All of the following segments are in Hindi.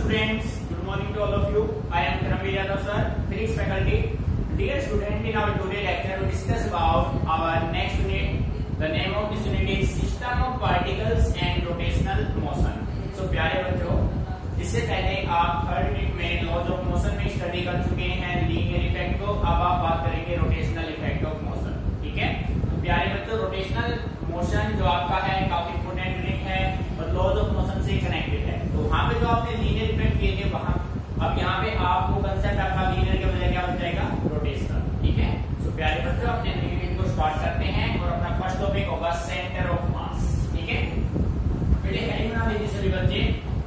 students, good morning to all of you. I am Karamveer Yadav sir, physics faculty. Dear student, in our today lecture we discuss about our next unit. The name of this unit is System of Particles and Rotational Motion. So प्यारे बच्चों, इससे पहले आप थर्ड यूनिट में लॉज ऑफ मोशन में स्टडी कर चुके हैं लीनियर इफेक्ट को. अब आप बात करेंगे रोटेशनल इफेक्ट ऑफ मोशन. ठीक है, तो प्यारे बच्चों, रोटेशनल मोशन जो आपका है काफी इंपोर्टेंट यूनिट है और लॉज ऑफ मोशन से कनेक्टेड है. तो वहां पे जो आपने लीनियर इफेक्ट किए थे वहां, अब यहाँ पे आपको कंसेप्ट आपका लीनियर के बजाय क्या बन जाएगा, रोटेशनल. ठीक है, तो प्यारे बच्चों अपने यूनिट को स्टार्ट करते हैं और अपना फर्स्ट टॉपिक होगा सेंटर ऑफ मास. ठीक है, पहले हेडिंग बना लीजिए सभी बच्चे,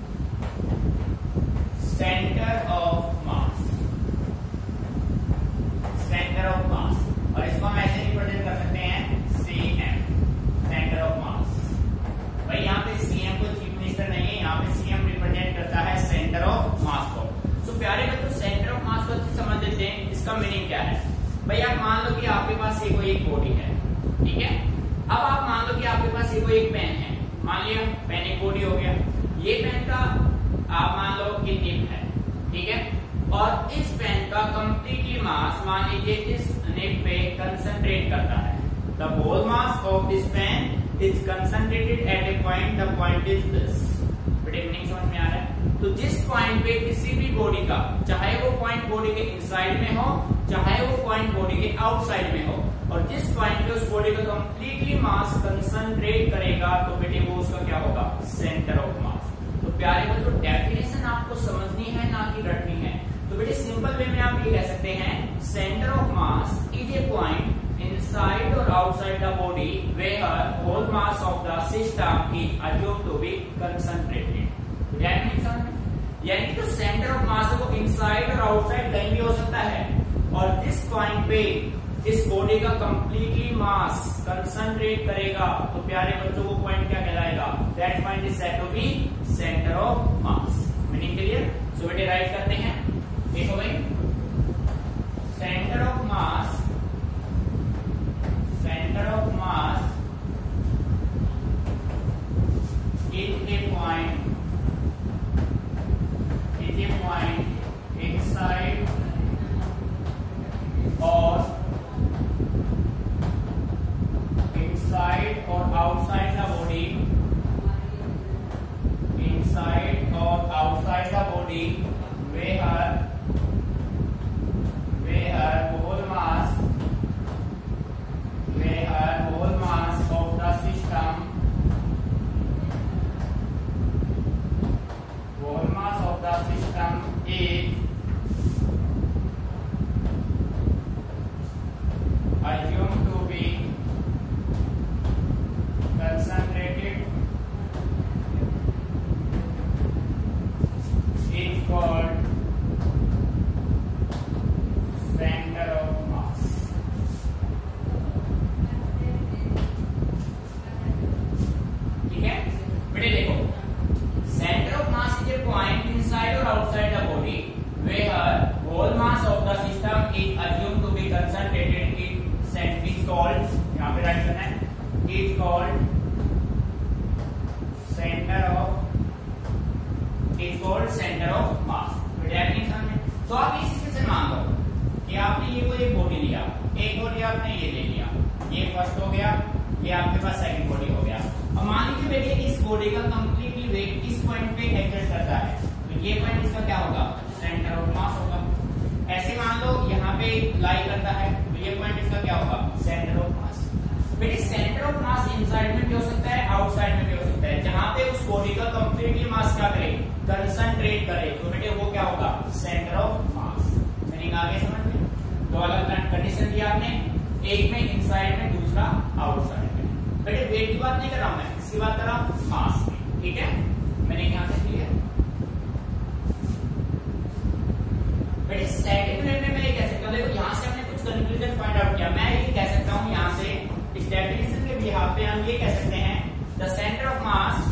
centre of mass. Centre of mass, और इसको हम ऐसे रिप्रेजेंट कर सकते हैं सीएम, सेंटर ऑफ मास. भाई यहाँ पे सीएम को चीफ मिनिस्टर नहीं है, यहाँ पे सीएम रिप्रेजेंट करता है सेंटर ऑफ मास को. तो प्यारे बच्चों, सेंटर ऑफ मास को अच्छे समझ लेते हैं. इसका मीनिंग क्या है. भाई आप मान लो कि आपके पास ये कोई एक बॉडी है. ठीक है, अब आप मान लो कि आपके पास ये कोई एक पेन है. मान लिया पेन एक बॉडी हो गया. ये पेन का आप मान लो कि निब है. ठीक है, और इस पेन का कंप्लीटली मास मान लीजिए इस निब पे कंसंट्रेट करता है. The whole mass of this pen is concentrated at a point. The point is this. Meaning समझ में आ रहा है. तो जिस पॉइंट पे किसी भी बॉडी का, चाहे वो पॉइंट बॉडी के इनसाइड में हो, चाहे वो पॉइंट बॉडी के आउटसाइड में हो, और जिस पॉइंट पे उस बॉडी का कंप्लीटली मास कंसंट्रेट करेगा, तो बेटे वो उसका क्या होगा, सेंटर ऑफ मास. तो प्यारे बच्चों, डेफिनेशन आपको समझनी है ना कि रटनी है. तो बेटे सिंपल वे में आप ये कह सकते हैं, centre of mass is a point inside or outside the body where whole mass of the system is assumed to be concentrated. That means यानी कि तो सेंटर ऑफ मास को इनसाइड और आउटसाइड कहीं भी हो सकता है, और जिस पॉइंट पे इस बॉडी का कंप्लीटली मास कंसंट्रेट करेगा, तो प्यारे बच्चों वो पॉइंट क्या कहलाएगा, that point is said to be centre of mass. Meaning clear. So बेटे राइट करते हैं. देखो भाई, centre of mass, center of mass is a point inside or outside the body, inside or outside the body where whole mass of the system, whole mass of the system is assumed to be concentrated is called center of mass. देखो, centre of mass is a point inside or outside the body where whole mass of the system is assumed to be concentrated in centre is called, यहां पे राइट करना है, is called centre of mass. तो आप इस चीज से मान लो कि आपने ये कोई एक बॉडी लिया, एक बॉडी आपने ये ले लिया, ये फर्स्ट हो गया, ये आपके पास सेकंड बॉडी हो गया. अब मान लीजिए बेटे इस बॉडी का कंप्लीटली वेट इस पॉइंट पे एक्ट करता है, तो ये पॉइंट इसका क्या होगा, सेंटर ऑफ मास होगा. ऐसे मान लो यहाँ पे लाई करता है, तो ये पॉइंट इसका क्या होगा, सेंटर ऑफ मास. बेटे सेंटर ऑफ मास इनसाइड में भी हो सकता है, आउटसाइड में भी हो सकता है. जहां पे उस बॉडी का कंप्लीटली मास क्या करे, कंसंट्रेट करे, तो बेटे वो क्या होगा, सेंटर ऑफ मास. मीनिंग आगे समझ में. तो अलग अलग कंडीशन दिया आपने, एक में इनसाइड में, दूसरा आउटसाइड में. बेटे वेट की बात नहीं कर रहा हूं मैं, इसकी बात कर रहा हूं मास की. ठीक है, मैंने यहां से क्लियर. बेटे सेकंड यूनिट में मैं ये कह सकता हूं, देखो यहां से हमने कुछ कंक्लूजन फाइंड आउट किया. मैं ये कह सकता हूं यहां से इस डेफिनेशन के बिहाफ पे हम ये कह सकते हैं, the centre of mass,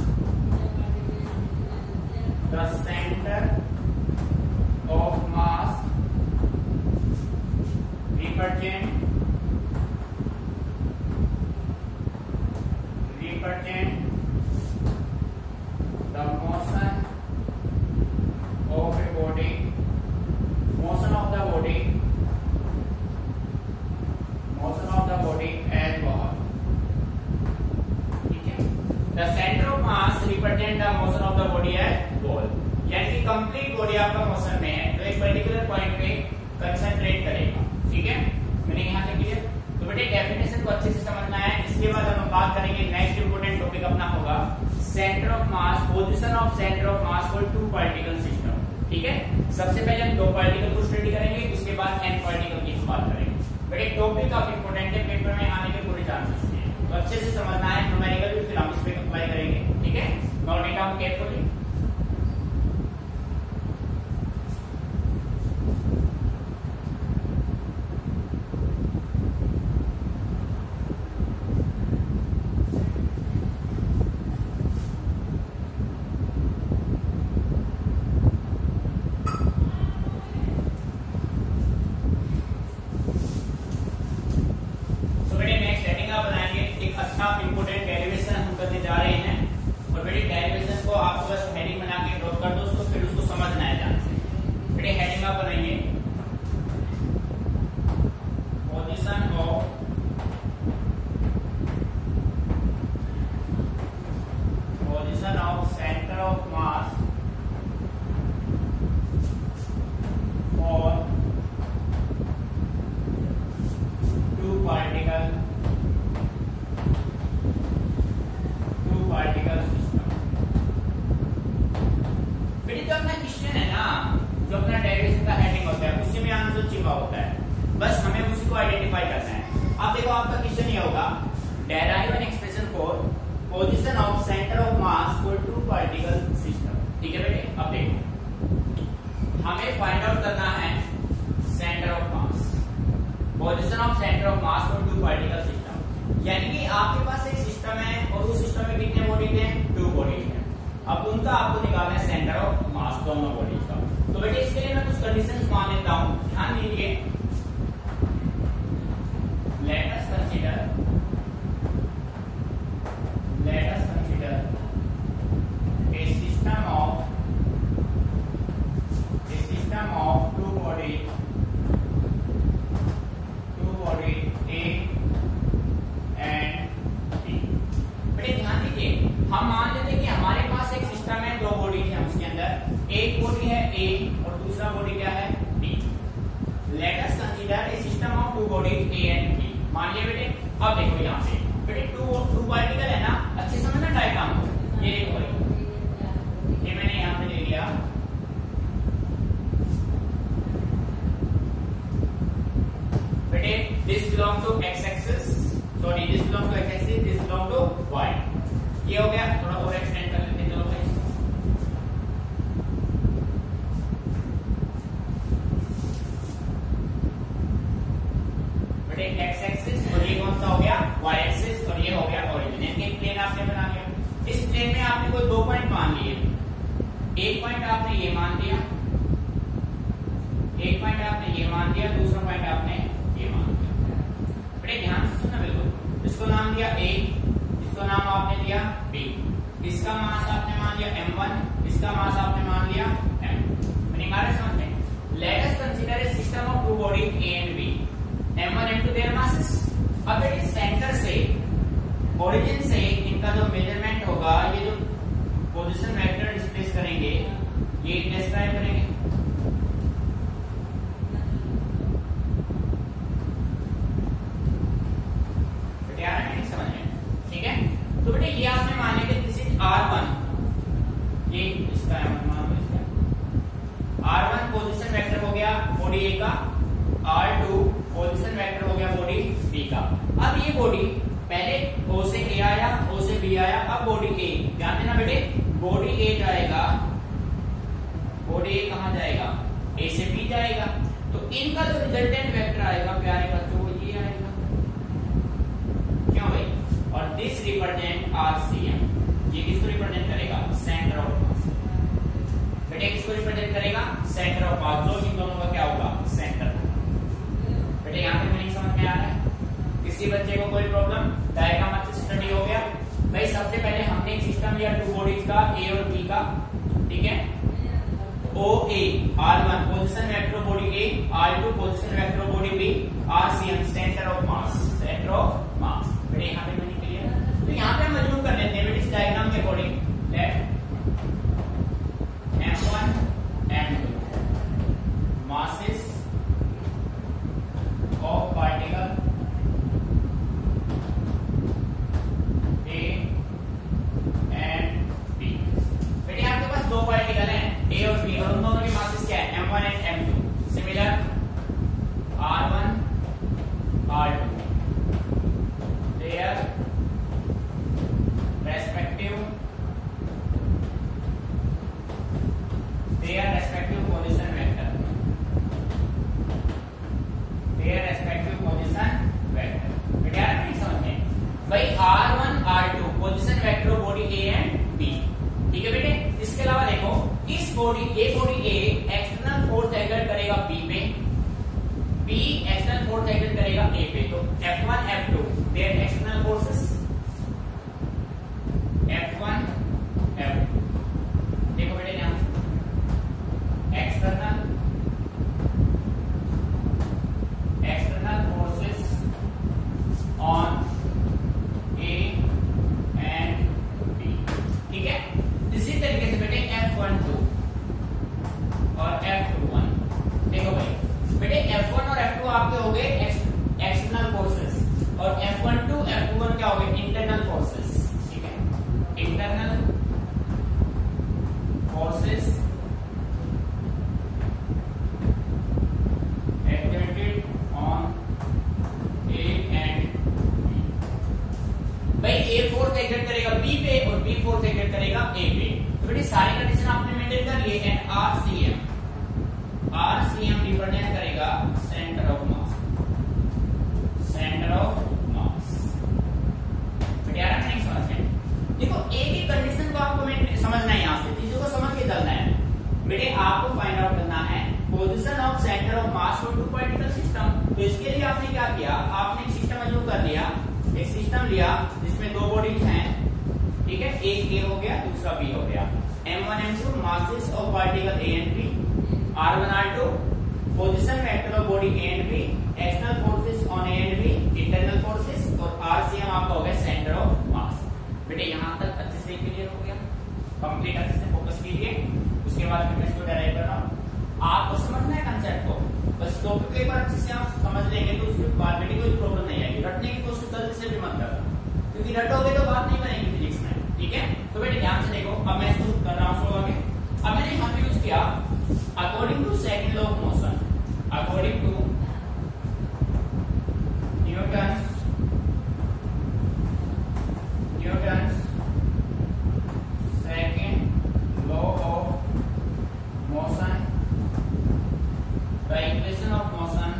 the centre of mass represent the motion the centre of mass represent the motion of the body at ball, यानी कि कंप्लीट बॉडी आपका मोशन में है तो एक पर्टिकुलर पॉइंट पे कंसंट्रेट करेगा। ठीक है, मैंने यहाँ तक क्लियर। तो बेटे डेफिनेशन को अच्छे से समझना है। इसके बाद हम बात करेंगे, नेक्स्ट इंपोर्टेंट टॉपिक अपना होगा centre of mass, position of centre of mass for two particle system. ठीक है, सबसे पहले हम दो पार्टिकल को स्टडी करेंगे, उसके बाद n पार्टिकल की बात करेंगे। बेटे टॉपिक काफी इंपोर्टेंट है, पेपर में आने के पूरे चांसेस हैं, तो अच्छे से समझना है। न्यूमेरिकल भी फिर हम इस पे अप्लाई करेंगे। ठीक है, note it down carefully. Important derivation हम करने जा रहे हैं और बेटे डेरिवेशन को आप बस हेडिंग बना के ड्रॉप कर दो, उसको फिर उसको समझना है ध्यान से। बेटे हेडिंग आप बनाइए, position of centre of mass for two particle system. फिर जो अपना क्वेश्चन है ना, जो अपना डेरिवेशन का हेडिंग होता है उसी में आंसर छिपा होता है, बस हमें उसी को आइडेंटिफाई करना है। अब देखो आपका क्वेश्चन ये होगा, derive an expression for position of centre of mass for two particle system. ठीक है बेटे, अब देखो हमें फाइंड आउट करना है centre of mass, position of centre of mass for two particle system. यानी कि आपके पास एक सिस्टम है और उस सिस्टम में कितने बॉडीज हैं, टू बॉडीज हैं। अब उनका आपको निकालना है सेंटर ऑफ मास दोनों बॉडीज का। तो बेटे इसके लिए मैं कुछ कंडीशंस मान लेता हूं, ध्यान दीजिए। Let us consider a system of two body A and B। बेटे ध्यान दीजिए, हम मान लेते हैं कि हमारे पास एक सिस्टम है, दो बॉडी है, उसके अंदर एक बॉडी है A और दूसरा बॉडी क्या है, B। Let us consider a system of two bodies A and B। मान लिया बेटे। अब देखो यहाँ पे बेटे टू पार्टिकल है ना, अच्छे समझना डायग्राम को। ये देखो भाई, ये मैंने यहाँ पे ले लिया, बेटे this belong to x axis, sorry this belong to x axis, this belong to y। ये हो गया, थोड़ा और एक्सटेंड कर लेते हैं। चलो भाई, बेटे x एक्सिस और ये कौन सा हो गया, y एक्सिस, और ये हो गया ओरिजिन। एक प्लेन आपने बना लिया। इस प्लेन में आपने कोई दो पॉइंट मान लिए, एक पॉइंट आपने ये मान दिया, एक पॉइंट आपने ये मान दिया, दूसरा पॉइंट आपने ये मान दिया। बेटे ध्यान से सुनना बिल्कुल। इसको नाम दिया A, इसको नाम आपने दिया B, इसका मास आपने मान लिया m1, इसका मास आपने मान लिया m। मैंने कहा समझ में। Let us consider a system of two bodies A and B, m1 m2 their masses. अब बेटे सेंटर से, ओरिजिन से इनका जो मेजरमेंट होगा, ये जो पोजीशन वेक्टर डिस्प्लेस करेंगे, ये डिस्क्राइब करेंगे। समझ में? ठीक है, तो बेटे ये आपने मान लिया कि दिस इज R1, ये इसका मान लो, इसका R1 पोजीशन वेक्टर हो गया बॉडी A का, R2 पोजीशन वेक्टर हो गया बॉडी B का। अब ये बॉडी पहले O से A आया, O से B आया, अब बॉडी A, ध्यान देना बेटे, बॉडी A जाएगा, बॉडी A कहां जाएगा, A से B जाएगा। तो इनका जो रिजल्टेंट वेक्टर आएगा प्यारे बच्चों, ये आएगा, क्यों भाई? और दिस रिप्रेजेंट RCM, ये किसको रिप्रेजेंट करेगा, सेंटर ऑफ मास। बेटे किसको रिप्रेजेंट करेगा, सेंटर ऑफ मास, जो इन दोनों का क्या होगा, सेंटर। बेटे यहाँ पे मीनिंग समझ में आ रहा है? किसी बच्चे को कोई प्रॉब्लम, डायग्राम अच्छे से स्टडी हो गया भाई। सबसे पहले हमने एक सिस्टम लिया टू बॉडीज का, A और B का। ठीक है, OA R1 position vector body A, R2 position vector body B, RCM centre of mass, centre of mass. बेटे यहाँ पे मीनिंग क्लियर? तो यहाँ पे हम मजबूत कर लेते हैं बेटे इस diagram body A external force act करेगा बी पे, बी एक्सटर्नल फोर्स एक्ट करेगा ए पे। तो F1 F2 their external forces F1 F2। देखो बेटे ध्यान से, external forces on A and B, ठीक है। इसी तरीके से बेटे F12 और F21, देखो भाई बेटे F1 और F2 आपके हो गए एक्सटर्नल फोर्सेस और F12 F21 क्या हो गए इंटरनल फोर्सेस, ठीक है। Internal forces activated on A and B. भाई ए फोर्स एक्ट करेगा बी पे और बी फोर्स एक्ट करेगा ए पे। तो बेटी सारी कंडीशन आपने मेंटेन कर लिए हैं। आरसीएम रिप्रेजेंट करेगा centre of mass, centre of mass. बेटे यार नहीं समझ में, देखो एक ही कंडीशन को आपको समझना है, यहां से चीजों को समझ के चलना है। बेटे आपको फाइंड आउट करना है position of centre of mass for two particle system. तो इसके लिए आपने क्या किया, आपने एक सिस्टम अज्यूम कर लिया, एक सिस्टम लिया जिसमें दो बॉडीज हैं, ठीक है। एक ए हो गया, दूसरा बी हो गया। M1 M2 masses of particle A and B, R1 R2 position vector of body A and B, external forces on A and B, internal forces, और RCM आपका हो गया सेंटर ऑफ मास। बेटे यहाँ तक अच्छे से क्लियर हो गया, कंप्लीट अच्छे से फोकस कीजिए। उसके बाद मैं इसको डेराइव कर रहा हूँ, आपको समझना है कंसेप्ट को, बस टॉपिक को एक बार अच्छे से आप समझ लेंगे तो उसके बाद बेटे कोई प्रॉब्लम नहीं आएगी। रटने की कोशिश जल्दी से भी मत करना, क्योंकि रटोगे तो बात नहीं बनेगी फिजिक्स में, ठीक है। तो बेटे ध्यान से देखो, अब मैं इसको कर रहा हूँ स्लो आगे। अब मैंने यहाँ पे यूज किया according to second law of motion, according to Newton's second law of motion, the equation of motion,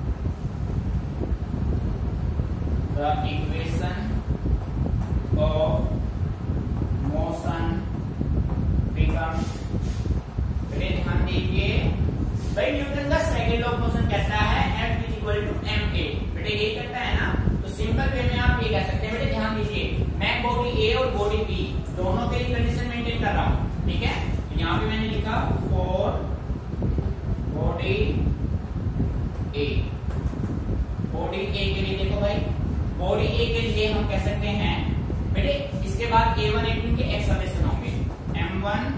the equation of motion becomes, बेटे ध्यान दीजिए भाई न्यूटन का सेकंड लॉ ऑफ मोशन कहता है F is equal to ma। बेटे ये कहता है ना, तो सिंपल वे में आप ये कह सकते हैं। बेटे ध्यान दीजिए, मैं बॉडी ए और बॉडी बी दोनों के लिए कंडीशन मेंटेन कर रहा हूँ, ठीक है। तो यहाँ पे मैंने लिखा for body A, body A के लिए देखो भाई, बॉडी ए के लिए हम कह सकते हैं बेटे, इसके बाद A1 A2 के एक्सप्रेशन होंगे M1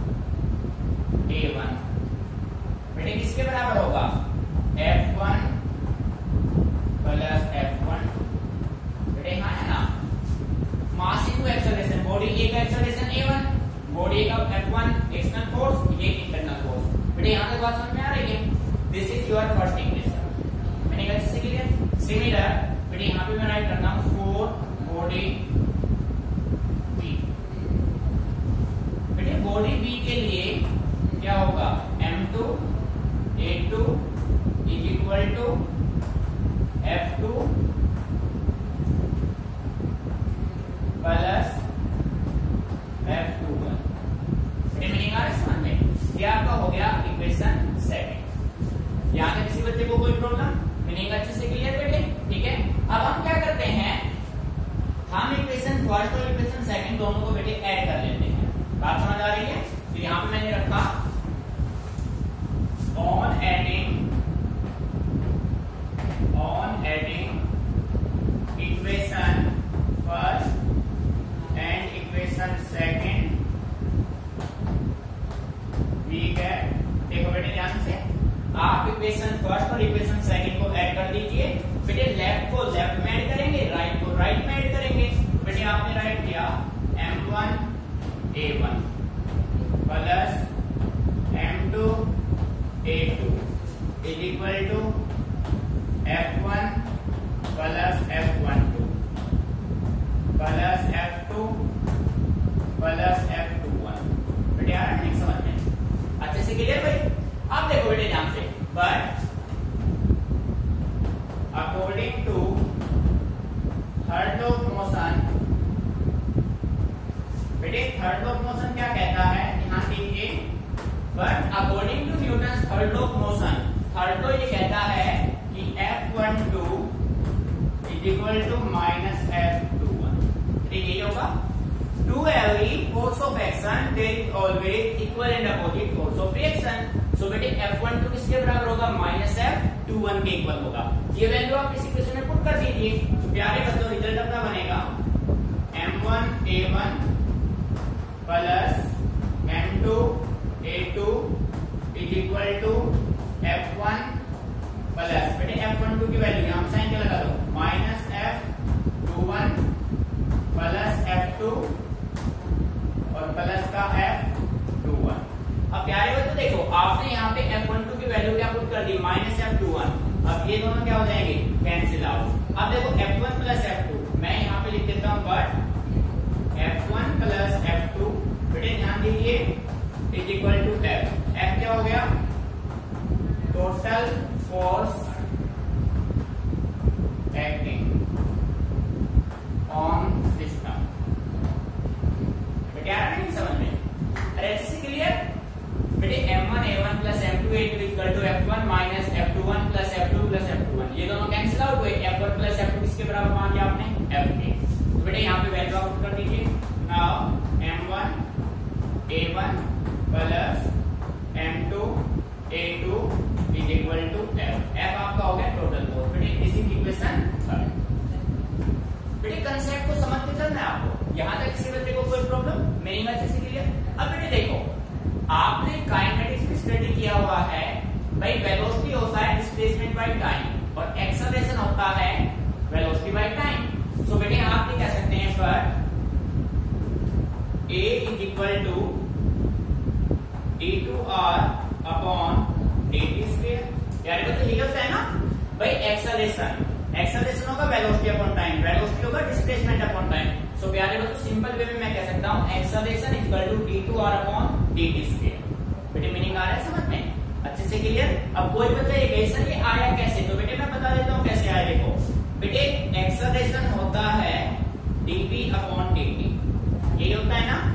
A1, बेटे किसके बराबर होगा F1 प्लस F1। बेटे यहाँ है ना mass into acceleration, body A का एक्सेलरेशन A1, बॉडी ए का F1 एक्सटर्नल फोर्स, ये इंटरनल फोर्स। बेटे यहाँ तक बात समझ में आ रही है। This is your first equation, मैंने कहा इससे क्लियर। सिमिलर बेटे यहाँ पे मैं राइट करता हूँ फॉर बॉडी बी। बेटे बॉडी बी के लिए क्या होगा M2 A2 is equal to F2 plus F21। Meaning आ रहा है समझ में, ये आपका हो गया इक्वेशन सेकंड। यहाँ तक किसी बच्चे को कोई प्रॉब्लम, मीनिंग अच्छे से क्लियर बेटे, ठीक है। अब हम क्या करते हैं, हम इक्वेशन फर्स्ट और इक्वेशन सेकंड दोनों को बेटे ऐड कर लेते हैं। बात समझ आ रही है। तो यहाँ पे मैंने रखा on adding equation first and equation second we get, देखो बेटे ध्यान से, आप इक्वेशन फर्स्ट और इक्वेशन सेकंड को ऐड कर दीजिए। बेटे लेफ्ट को लेफ्ट में ऐड करेंगे, राइट को राइट में ऐड करेंगे। बेटे आपने राइट किया M1 A1 plus M2 A2 is equal to F1 plus F12 plus F2 plus F21। बेटे यार नहीं समझ में अच्छे से क्लियर भाई। अब देखो बेटे ध्यान से, but according to third law of motion, बेटे थर्ड लॉ ऑफ मोशन क्या कहता है, ध्यान दीजिए, but according to Newton third law of motion, third law ये कहता है कि F12 is equal to minus F21। ठीक है, ये होगा to every force of action there is always equal and opposite force of reaction। सो बेटे F12 किसके बराबर होगा, माइनस F21 के इक्वल होगा। ये वैल्यू आप इस इक्वेशन में पुट कर दीजिए, तो प्यारे बच्चों रिजल्ट अपना बनेगा M1A1 plus M2A2 is equal to F1 plus बेटे F12 की वैल्यू यहां पे साइन क्या लगा दो, माइनस F21 प्लस F2 और प्लस का F21। अब प्यारे बच्चों देखो, आपने यहाँ पे F12 की वैल्यू क्या पुट कर दी, माइनस F21। अब ये दोनों क्या हो जाएंगे, कैंसिल आउट। अब देखो F1 प्लस F2 मैं यहाँ पे लिख देता हूँ, बट F1 प्लस F2 बेटे ध्यान दीजिए is equal to F। F क्या हो गया, total force acting on system. बेटे आ रहा है समझ में, अरे अच्छे से क्लियर। बेटे M1A1 plus M2A2 equal to F1 minus F21 plus F2 plus F21, ये दोनों कैंसिल आउट हुए। F1 प्लस F2 किसके बराबर मान लिया आपने, F के। तो बेटे यहाँ पे वैल्यू आप पुट कर दीजिए। Now M1A1 plus M2A2 is equal to F। F आपका हो गया टोटल फोर्स। बेटे इसी इक्वेशन बेटे कंसेप्ट को समझ के चलना है आपको। यहां तक किसी बच्चे को कोई प्रॉब्लम, मेरी बात से क्लियर। अब बेटे देखो, आपने काइनेटिक्स में स्टडी किया हुआ है, भाई वेलोसिटी होता है डिस्प्लेसमेंट बाय टाइम और एक्सेलरेशन होता है वेलोसिटी बाय टाइम। सो बेटे आप ये कह सकते हैं पर A is equal to d2r upon dt square. यार ये तो लिखा होता है ना भाई, एक्सेलरेशन होगा वेलोसिटी अपॉन टाइम, वेलोसिटी होगा डिस्प्लेसमेंट अपॉन टाइम। सो प्यारे बच्चों सिंपल वे में मैं कह सकता हूं acceleration equal to d2r upon dt square. बेटे मीनिंग आ रहा है समझ में, अच्छे से क्लियर। अब कोई बच्चा ये कैसे ये आया कैसे, तो बेटे मैं बता देता हूं कैसे आया। देखो बेटे एक्सेलरेशन होता है dv अपॉन dt, यही होता है ना,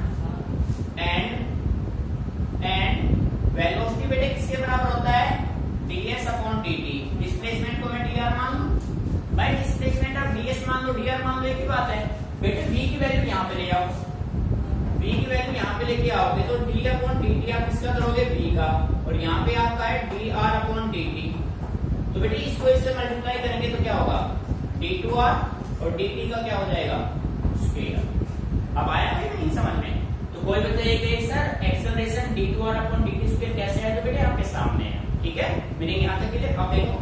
एंड वेलोसिटी बेटे किसके बराबर होता है, ds अपॉन dt। डिस्प्लेसमेंट को मैं dr मान लूं, भाई डिस्प्लेसमेंट आप ds मान लो, dr मान लो, एक ही बात है। बेटे v की वैल्यू यहां पे ले आओ, v की वैल्यू यहां पे लेके आओगे तो d अपॉन dt आप किसका करोगे, v का, और यहां पे आपका है dr अपॉन dt। तो बेटे इसको इससे मल्टीप्लाई करेंगे तो क्या होगा, d2r और dt का क्या हो जाएगा, स्क्वायर। अब आया है नहीं समझ में। तो कोई बच्चा ये कहे sir acceleration d2r upon dt square कैसे आया, तो बेटे आपके सामने है। ठीक है, मीनिंग यहां तक क्लियर। अब देखो,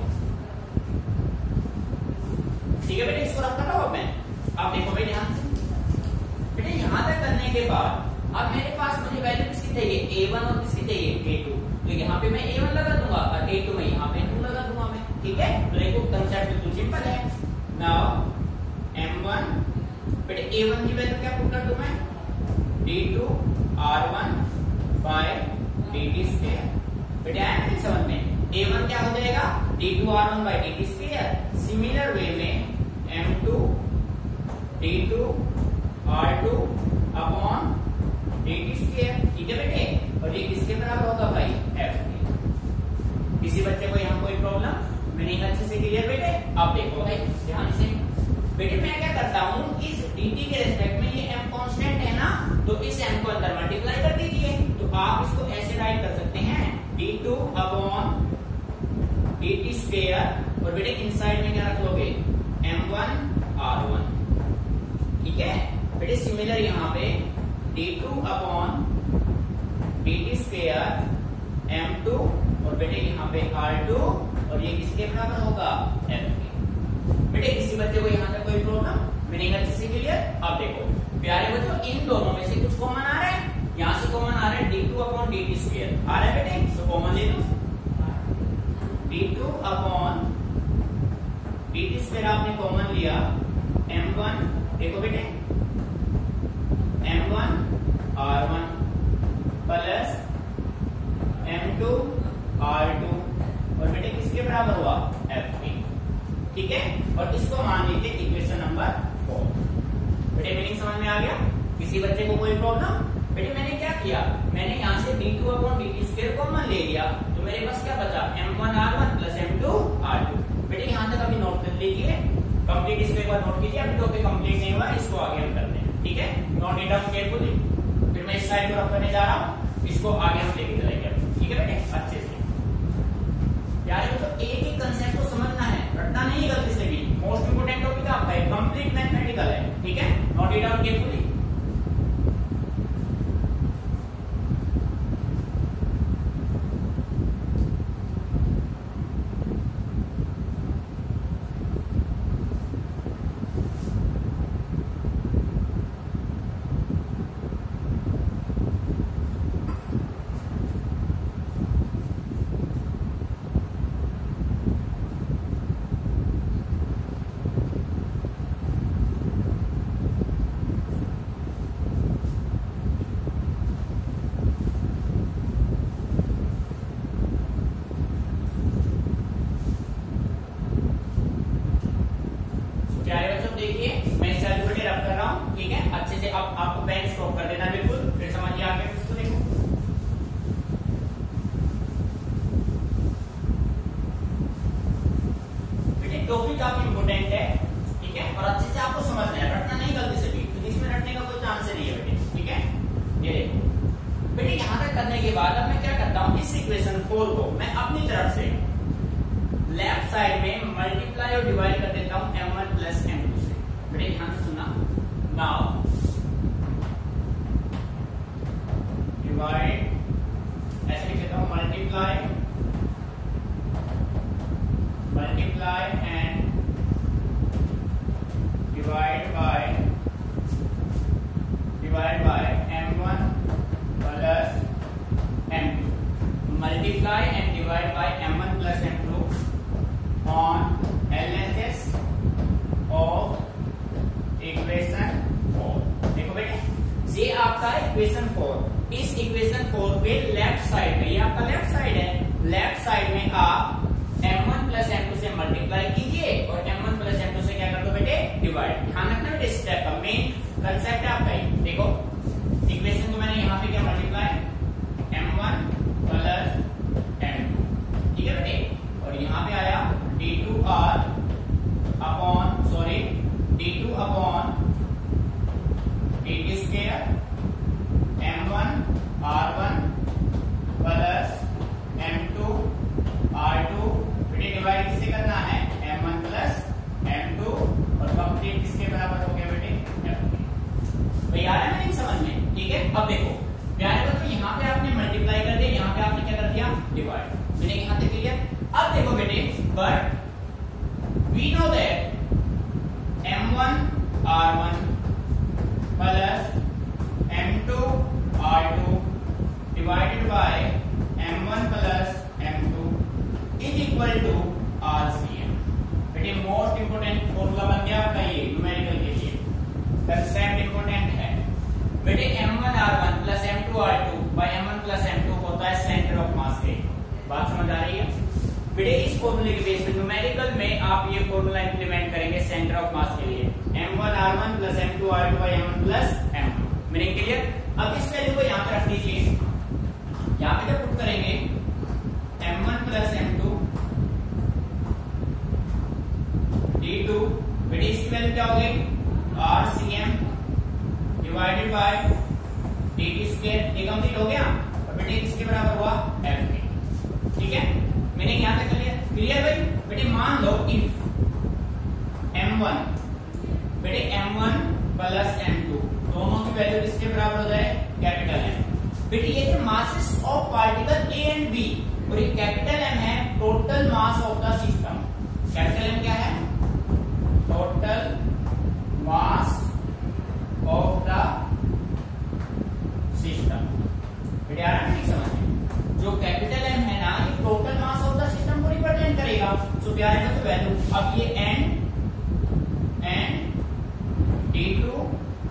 ठीक है बेटे, इसको रखता था मैं। अब देखो बेटे ध्यान से, बेटे यहां तक करने के बाद अब मेरे पास मुझे वैल्यू किसकी चाहिए, a1 और किसकी चाहिए, a2। तो यहाँ पे मैं a1 लगा दूंगा और a2 में यहाँ पे 2 लगा दूंगा मैं। ठीक है, तो देखो कंसेप्ट बिल्कुल सिंपल है। नाउ m1 बेटे a1 की वैल्यू क्या पुट कर दूं मैं, d2r1 बाय dt स्क्वायर। बेटे आया नहीं समझ में, a1 क्या हो जाएगा, d2r1 by dt square. Similar way में m2 d2r2 upon dt square. ठीक है बेटे, और ये किसके बराबर होगा भाई, f के। किसी बच्चे को यहाँ कोई प्रॉब्लम, मीनिंग अच्छे से क्लियर बेटे। अब देखो भाई ध्यान से, बेटे मैं क्या करता हूँ, इस dt के रिस्पेक्ट में ये m कांस्टेंट है ना, तो इस m को अंदर मल्टीप्लाई कर दीजिए। तो आप इसको ऐसे राइट कर सकते हैं d2 अपॉन dt स्क्वायर, और बेटे इनसाइड में क्या रख लोगे, m1r1। ठीक है बेटे, सिमिलर यहाँ पे d2 upon dt square m2, और बेटे यहाँ पे r2, और ये किसके बराबर होगा, f के। बेटे किसी बच्चे को यहाँ तक कोई प्रॉब्लम, मीनिंग अच्छे से क्लियर। अब देखो प्यारे बच्चों, इन दोनों में से कुछ कॉमन आ रहा है, यहाँ से कॉमन आ रहा है d2 अपॉन dt स्क्वायर आ रहा है बेटे, तो कॉमन ले लो, d2 अपॉन dt स्क्वायर आपने कॉमन लिया, m1 देखो बेटे m1 r1 plus m2 r2, और बेटे किसके बराबर हुआ, f के। ठीक है, और इसको मान लीजिए इक्वेशन नंबर 4। बेटे मीनिंग समझ में आ गया, किसी बच्चे को कोई प्रॉब्लम। बेटे मैंने क्या किया, मैंने यहाँ से d2 अपॉन dt स्क्वायर बचा m1r1 प्लस m2r2। बेटे यहां तक अभी नोट कर लीजिए, कंप्लीट इसको एक बार नोट कीजिए। अभी टॉपिक कंप्लीट नहीं हुआ, इसको आगे हम करते हैं, ठीक है। Note it down carefully. फिर मैं इस साइड को रफ करने जा रहा हूं, इसको आगे हम लेके चलेंगे, ठीक है बेटे, अच्छे से। यार तो एक ही कंसेप्ट को समझना है, रटना नहीं गलती से भी। मोस्ट इंपोर्टेंट टॉपिक आपका है, कंप्लीट मैथमेटिकल है, ठीक है। Note it down carefully. अब आपको पेन स्टॉप कर देना बिल्कुल, फिर समझिए आगे इसको देखो। बेटे टॉपिक काफी इंपोर्टेंट है, ठीक है, और अच्छे से आपको समझना है, रटना नहीं गलती से भी, तो इसमें रटने का कोई चांस नहीं है बेटे, ठीक है। ये देखो बेटे, यहां तक करने के बाद अब मैं क्या करता हूं, इस इक्वेशन 4 को मैं अपनी तरफ से लेफ्ट साइड में मल्टीप्लाई और डिवाइड कर देता हूं m1 प्लस m2 से। बेटे ध्यान से सुनना, नाउ डिवाइड, ऐसे लिख देता हूं, multiply and divide by m1 plus m2, multiply and divide by m1 plus m2 on LHS of equation 4। देखो बेटे, ये आपका इक्वेशन 4, इस इक्वेशन 4 पे लेफ्ट साइड में, ये आपका लेफ्ट साइड है, लेफ्ट साइड में आप m1 प्लस m2 से मल्टीप्लाई कीजिए और m1 प्लस m2 से क्या कर दो बेटे, डिवाइड। ध्यान रखना बेटे, इस स्टेप का मेन कंसेप्ट है आपका ही। देखो इक्वेशन को मैंने यहाँ पे क्या मल्टीप्लाई m1 प्लस m2, ठीक है बेटे, और यहाँ पे आया d2r upon, sorry d2 upon dt square m1 r1 plus m2 r2। बेटे डिवाइड किससे करना है, m1 प्लस m2, और कंप्लीट किसके बराबर हो गया बेटे, m2। भाई आ रहा है मेरी समझ में, ठीक है। अब देखो प्यारे बच्चों, यहाँ पे आपने मल्टीप्लाई कर दिया, यहाँ पे आपने क्या कर दिया, डिवाइड। मैंने यहाँ तक क्लियर। अब देखो बेटे, but we know that m1 r1 plus m2 r2 divided by m1 plus m2 is equal to RCM। बेटे मोस्ट इंपोर्टेंट फॉर्मूला बन गया आपका ये न्यूमेरिकल के लिए, कंसेप्ट इंपोर्टेंट है बेटे। m1 r1 plus m2 r2 by m1 plus m2 होता है सेंटर ऑफ मास के। बात समझ आ रही है बेटे? इस फॉर्मूले के बेस पे न्यूमेरिकल में आप ये फॉर्मूला इंप्लीमेंट करेंगे सेंटर ऑफ मास के लिए, m1 r1 plus m2 r2 by m1 plus m2। Meaning clear? अब इस वैल्यू को यहाँ पे रख दीजिए, यहाँ पे जब पुट करेंगे m1 प्लस m2 d2, बेटे इसकी वैल्यू क्या होगी, RCM divided by dt square. ये कंप्लीट हो गया, और बेटे किसके बराबर हुआ, f। ठीक है, मीनिंग यहाँ तक क्लियर भाई? बेटे मान लो इफ m1, बेटे m1 प्लस m2 दोनों की वैल्यू किसके बराबर हो जाए, कैपिटल M। बेटे ये थे masses of particle A and B, और ये कैपिटल M है total mass of the system. Capital M क्या है, total mass of the system. बेटे आ रहा है समझ में? जो कैपिटल M है ना, ये total mass of the system को रिप्रेजेंट करेगा। सो क्या आएगा तो वैल्यू, अब ये n d2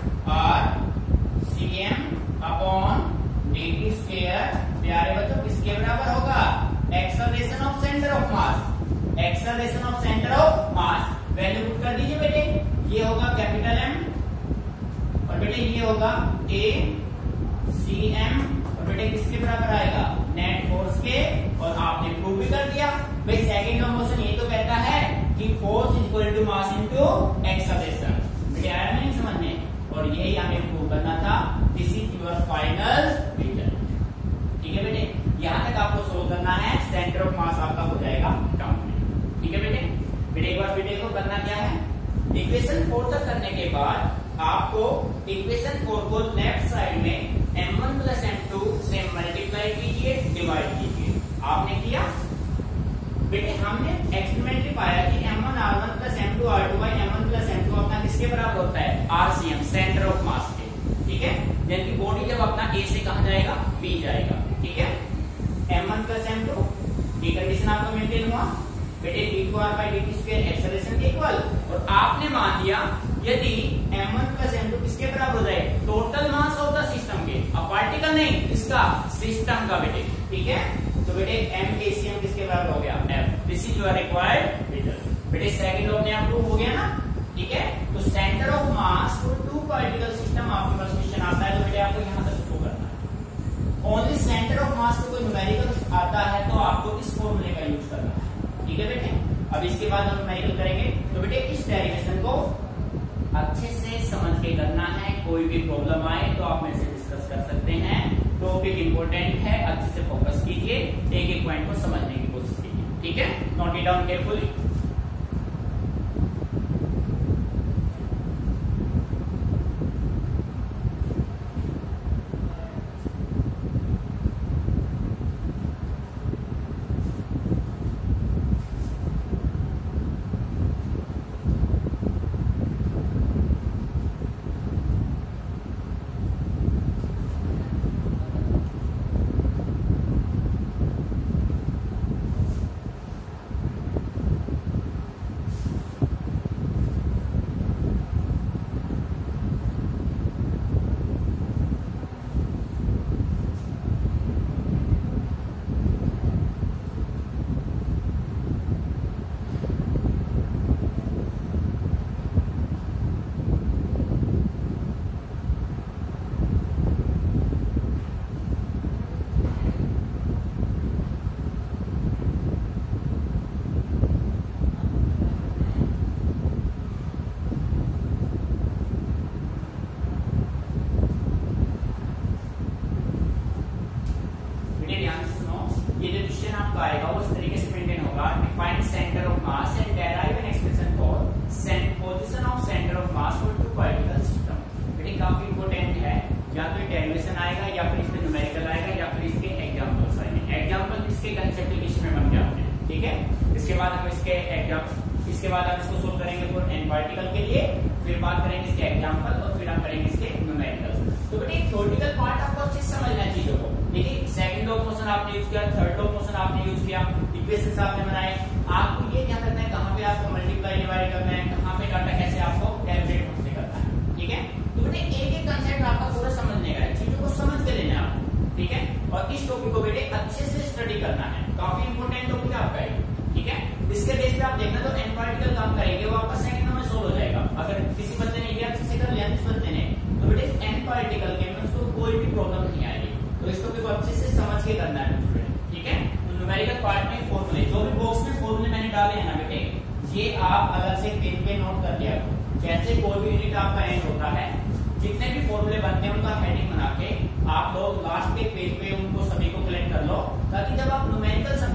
RCM upon dt square प्यारे बच्चों किसके बराबर होगा, acceleration of centre of mass. Acceleration of centre of mass value put कर दीजिए बेटे, ये होगा कैपिटल M, और बेटे ये होगा ACM, और बेटे किसके बराबर आएगा, नेट फोर्स के और आपने प्रूव भी कर दिया। भाई सेकंड लॉ ऑफ मोशन ये तो कहता है कि force is equal to mass into acceleration. बेटे आया नहीं समझ में? और यही हमें प्रूव करना था। This is your final result. ठीक है बेटे, यहां तक आपको सोल्व करना है। सेंटर ऑफ मास आपका हो जाएगा डाउन में। ठीक है बेटे, एक बार फिर देखो करना क्या है। इक्वेशन 4 तक करने के बाद आपको इक्वेशन 4 को लेफ्ट साइड में m1 प्लस m2 से मल्टीप्लाई कीजिए, डिवाइड कीजिए। आपने किया बेटे, हमने एक्सपेरिमेंटली पाया कि m1 r1 plus m2 r2 by m1 plus m2 अपना किसके बराबर होता है? rcm, सेंटर ऑफ मास के। ठीक है, जबकि बॉडी जब अपना a से कहां जाएगा? b जाएगा। ठीक है, m1 प्लस m2 ये कंडीशन आपका मेंटेन हुआ बेटे, d2r by dt square acceleration के इक्वल। और आपने मान लिया यदि m1 प्लस m2 किसके बराबर हो जाए? Total mass of the system के, अब पार्टिकल नहीं, इसका सिस्टम का बेटे। ठीक है, तो बेटे m kcm किसके बराबर हो गया? f। This is your required result. बेटे सेकंड लॉ में प्रूव हो गया ना। ठीक है, तो centre of mass for two particle system आपके पास क्वेश्चन आता है, तो बेटे आपको यहां तक शो करना है। ओनली सेंटर ऑफ मास को कोई न्यूमेरिकल आता है तो आपको इस फॉर्मूले का यूज करना है। ठीक है बेटे, अब इसके बाद हम न्यूमेरिकल करेंगे। तो बेटे इस डेरिवेशन को अच्छे से समझ के करना है। कोई भी प्रॉब्लम आए तो आप मेरे से डिस्कस कर सकते हैं। टॉपिक इंपॉर्टेंट है, अच्छे से फोकस कीजिए, एक एक पॉइंट को समझने की कोशिश कीजिए। ठीक है, नोट इट डाउन केयरफुली। आएगा उस तरीके से मेंटेन होगा। Define centre of mass and derive an expression for position of centre of mass for two particle system. बेटे काफी इंपॉर्टेंट है, या तो डेरिवेशन आएगा या फिर इसमें न्यूमेरिकल आएगा या फिर इसके एग्जांपल्स आएंगे। एग्जांपल इसके कंसेप्ट इंग्लिश में बन जाते हैं। ठीक है, इसके बाद हम इसके बाद हम इसको सोल्व करेंगे फॉर एन पार्टिकल के लिए, फिर बात करेंगे इसके एग्जांपल और फिर हम करेंगे इसके न्यूमेरिकल। तो बेटे थ्योरेटिकल पार्ट आपको अच्छे से समझना है चीजों को। देखिए सेकंड लॉ ऑफ मोशन आपने यूज किया, थर्ड लॉ ऑफ मोशन आपने यूज किया, इक्वेशंस आपने बनाए। आपको ये ध्यान रखना है कहां पे आपको मल्टीप्लाई डिवाइड करना है, कहां पे डाटा कैसे आपको कैलकुलेट कैसे करना है। ठीक है, तो बेटे एक एक कांसेप्ट आपका पूरा समझने का है, चीजों को समझ के लेना है आपको। ठीक है, और इस टॉपिक को बेटे अच्छे से स्टडी करना है, काफी इंपॉर्टेंट टॉपिक आपका है। ठीक है, इसके बेस पे आप देखना तो एन पार्टिकल काम करेंगे वो आपका सेकंड में सोल्व हो जाएगा। अगर किसी बच्चे ने ये अच्छे से कर लिया इस बच्चे ने, तो बेटे एन पार्टिकल के में उसको कोई भी प्रॉब्लम नहीं आएगी। तो इस टॉपिक को अच्छे से समझ के करना है स्टूडेंट। ठीक है, तो न्यूमेरिकल पार्ट में फॉर्मूले, जो भी बॉक्स में फॉर्मूले मैंने डाले हैं ना बेटे, ये आप अलग से पेन पे नोट कर दिया करो। जैसे कोई भी यूनिट आपका एंड होता है, जितने भी फॉर्मूले बनते हैं उनका हेडिंग बना के आप लोग लास्ट के पेज पे उनको सभी को कलेक्ट कर लो, ताकि जब आप न्यूमेरिकल